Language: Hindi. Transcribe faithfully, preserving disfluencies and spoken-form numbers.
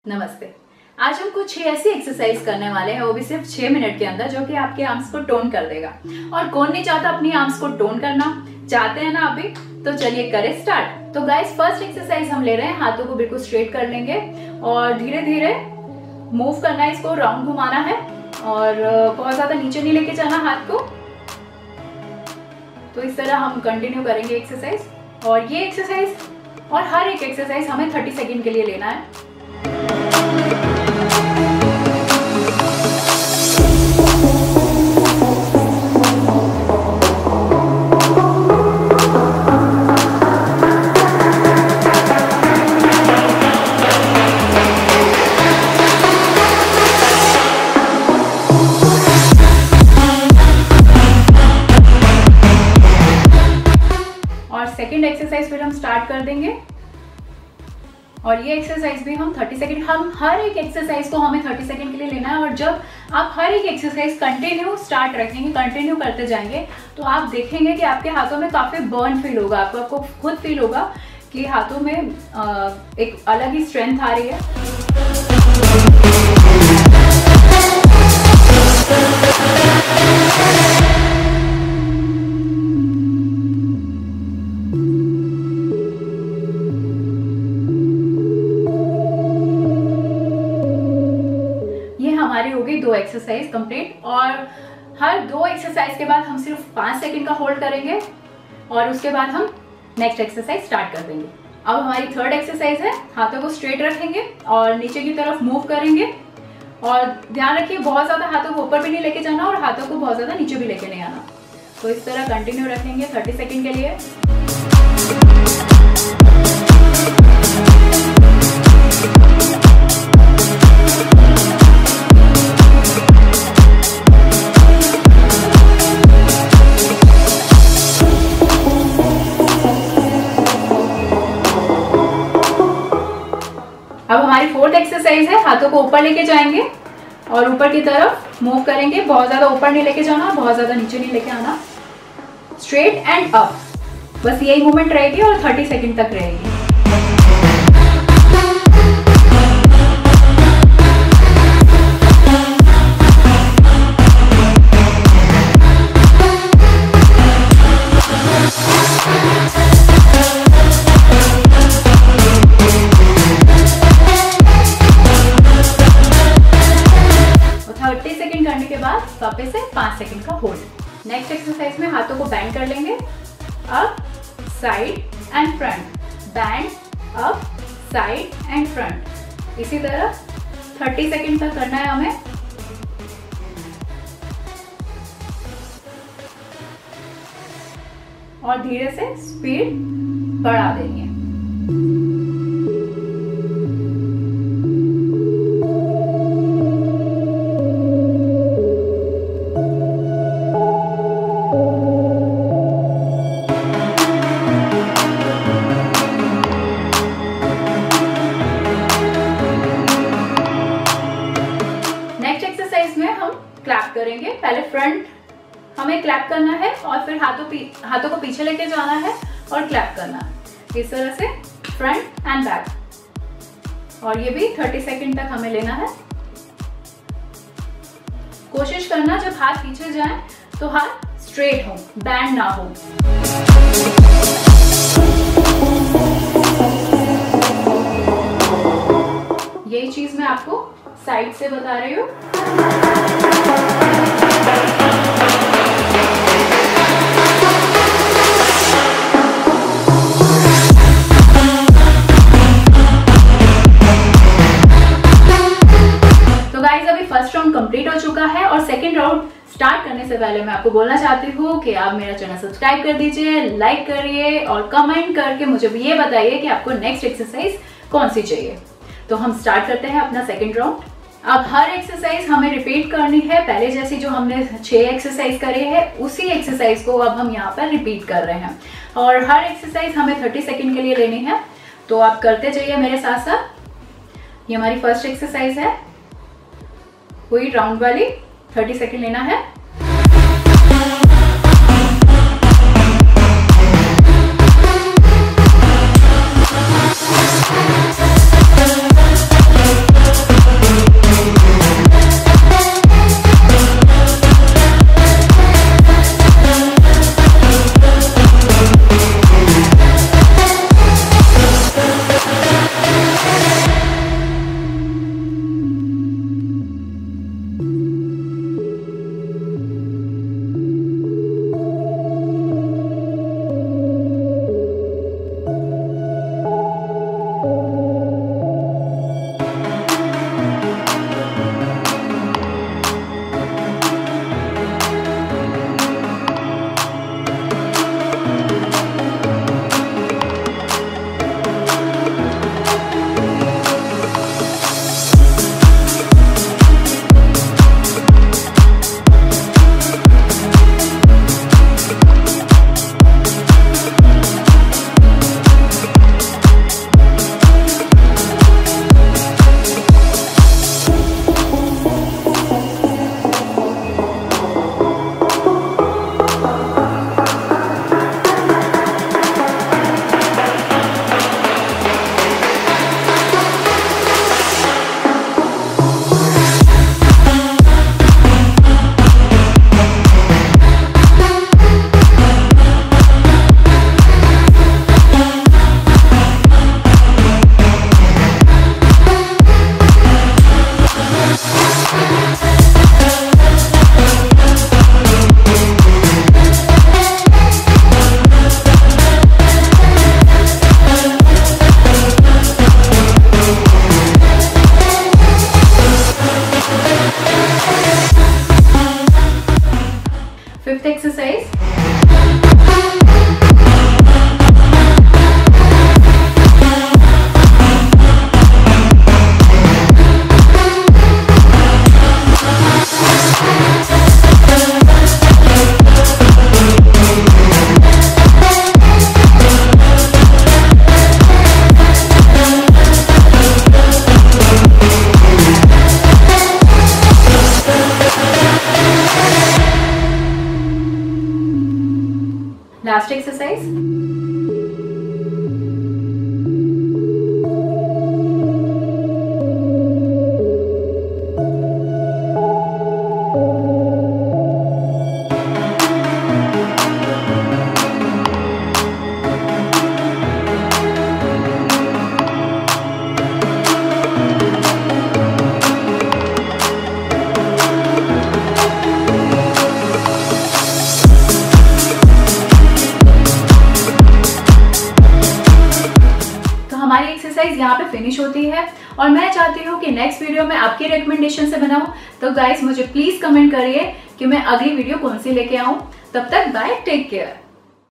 नमस्ते। आज हम कुछ छह ऐसी एक्सरसाइज करने वाले हैं, वो भी सिर्फ छह मिनट के अंदर, जो कि आपके आर्म्स को टोन कर देगा। और कौन नहीं चाहता अपनी आर्म्स को टोन करना? चाहते हैं ना अभी? तो चलिए करें स्टार्ट। तो गाइस, फर्स्ट एक्सरसाइज हम ले रहे हैं, हाथों को बिल्कुल स्ट्रेट कर लेंगे और धीरे धीरे मूव करना है, इसको राउंड घुमाना है और बहुत ज्यादा नीचे नहीं लेके जाना हाथ को। तो इस तरह हम कंटिन्यू करेंगे एक्सरसाइज। और ये एक्सरसाइज और हर एक एक्सरसाइज हमें तीस सेकंड के लिए लेना है। और सेकंड एक्सरसाइज फिर हम स्टार्ट कर देंगे और ये एक्सरसाइज भी हम तीस सेकंड, हम हर एक एक्सरसाइज को हमें तीस सेकंड के लिए लेना है। और जब आप हर एक एक्सरसाइज कंटिन्यू स्टार्ट रखेंगे, कंटिन्यू करते जाएंगे, तो आप देखेंगे कि आपके हाथों में काफी बर्न फील होगा। आपको आपको खुद फील होगा कि हाथों में एक अलग ही स्ट्रेंथ आ रही है। हमारी हो गई दो एक्सरसाइज कंप्लीट। और हर दो एक्सरसाइज के बाद हम सिर्फ पाँच सेकंड का होल्ड करेंगे और उसके बाद हम नेक्स्ट एक्सरसाइज स्टार्ट कर देंगे। अब हमारी थर्ड एक्सरसाइज है, हाथों को स्ट्रेट रखेंगे और नीचे की तरफ मूव करेंगे। और ध्यान रखिए, बहुत ज्यादा हाथों को ऊपर भी नहीं लेके जाना और हाथों को बहुत ज्यादा नीचे भी लेके नहीं आना। तो इस तरह कंटिन्यू रखेंगे तीस सेकंड के लिए। अब हमारी फोर्थ एक्सरसाइज है, हाथों को ऊपर लेके जाएंगे और ऊपर की तरफ मूव करेंगे। बहुत ज्यादा ऊपर नहीं लेके जाना, बहुत ज्यादा नीचे नहीं लेके आना। स्ट्रेट एंड अप, बस यही मूवमेंट रहेगी और तीस सेकंड तक रहेगी। तीस सेकंड करने के बाद वापस से पाँच सेकंड का होल्ड। नेक्स्ट एक्सरसाइज में हाथों को बैंड कर लेंगे, up side and front, bend up side and front. इसी तरह तीस सेकंड तक करना है हमें। और धीरे से स्पीड बढ़ा देंगे। क्लैप करेंगे। पहले फ्रंट हमें क्लैप करना है और फिर हाथों पी, हाथों को पीछे लेके जाना है और क्लैप करना है। इस तरह से फ्रंट एंड बैक। और ये भी तीस सेकंड तक हमें लेना है। कोशिश करना जब हाथ पीछे जाए तो हाथ स्ट्रेट हो, बैंड ना हो। यही चीज मैं आपको साइड से बता रही हूँ। तो गाइस, अभी फर्स्ट राउंड कंप्लीट हो चुका है और सेकंड राउंड स्टार्ट करने से पहले मैं आपको बोलना चाहती हूँ कि आप मेरा चैनल सब्सक्राइब कर दीजिए, लाइक करिए और कमेंट करके मुझे ये बताइए कि आपको नेक्स्ट एक्सरसाइज कौन सी चाहिए। तो हम स्टार्ट करते हैं अपना सेकंड राउंड। अब हर एक्सरसाइज हमें रिपीट करनी है, पहले जैसी जो हमने छह एक्सरसाइज करे हैं उसी एक्सरसाइज को अब हम यहाँ पर रिपीट कर रहे हैं। और हर एक्सरसाइज हमें तीस सेकंड के लिए लेनी है। तो आप करते जाइए मेरे साथ साथ। ये हमारी फर्स्ट एक्सरसाइज है, हुई राउंड वाली, तीस सेकंड लेना है। Fifth exercise. Last exercise. हमारी एक्सरसाइज यहाँ पे फिनिश होती है और मैं चाहती हूँ कि नेक्स्ट वीडियो में आपकी रिकमेंडेशन से बनाऊं। तो गाइस मुझे प्लीज कमेंट करिए कि मैं अगली वीडियो कौन सी लेके आऊं। तब तक बाय, टेक केयर।